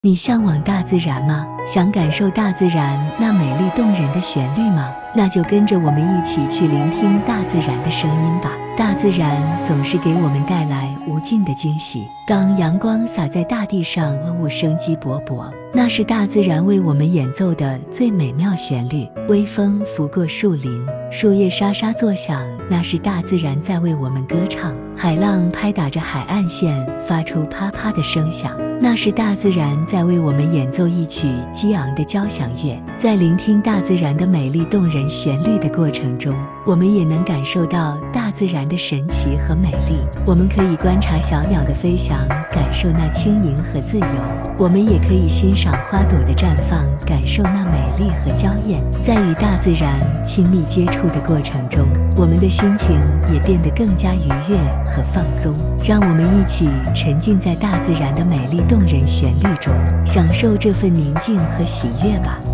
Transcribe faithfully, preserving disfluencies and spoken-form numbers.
你向往大自然吗？想感受大自然那美丽动人的旋律吗？那就跟着我们一起去聆听大自然的声音吧。大自然总是给我们带来无尽的惊喜。当阳光洒在大地上，万物生机勃勃，那是大自然为我们演奏的最美妙旋律。微风拂过树林，树叶沙沙作响，那是大自然在为我们歌唱。海浪拍打着海岸线，发出啪啪的声响，那是大自然在为我们演奏一曲激昂的交响乐。在聆听大自然的美丽动人旋律的过程中，我们也能感受到大自然的神奇和美丽。我们可以观察小鸟的飞翔，感受那轻盈和自由；我们也可以欣赏花朵的绽放，感受那美丽和娇艳。在与大自然亲密接触的过程中，我们的心情也变得更加愉悦和放松。让我们一起沉浸在大自然的美丽动人旋律中，享受这份宁静和喜悦吧。